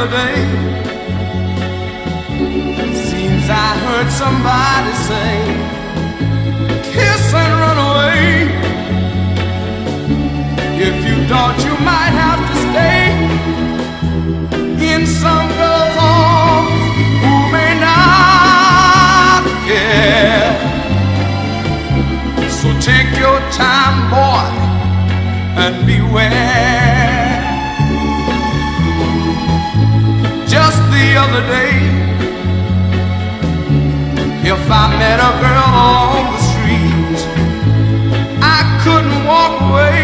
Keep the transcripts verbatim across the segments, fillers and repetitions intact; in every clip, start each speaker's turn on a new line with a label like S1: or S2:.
S1: other day, seems I heard somebody say, kiss and run away. If you thought you might have to stay in some girl's arms who may not care, so take your time, boy, and beware. Just the other day, if I met a girl on the street, I couldn't walk away,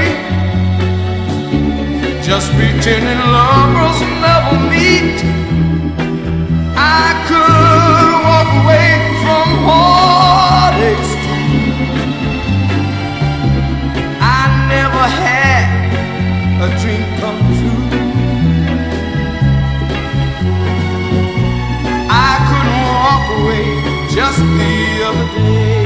S1: just pretending lovers never meet. I could walk away from heartaches too. I never had a dream come true. I couldn't walk away just the other day.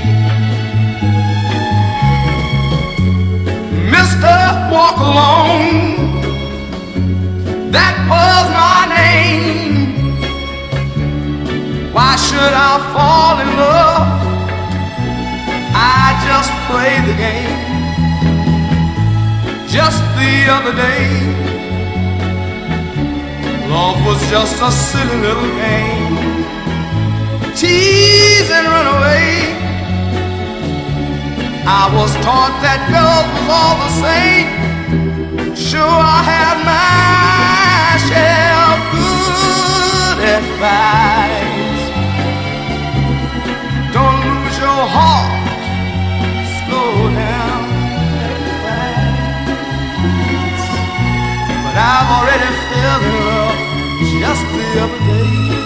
S1: Mister Walk Alone, that was my name. Why should I fall in love? I just played the game. Just the other day, love was just a silly little game. Tease and run away. I was taught that girls was all the same. Sure, I had my share of good advice. Don't lose your heart, slow down, let it rise. But I've already fell in love just the other day.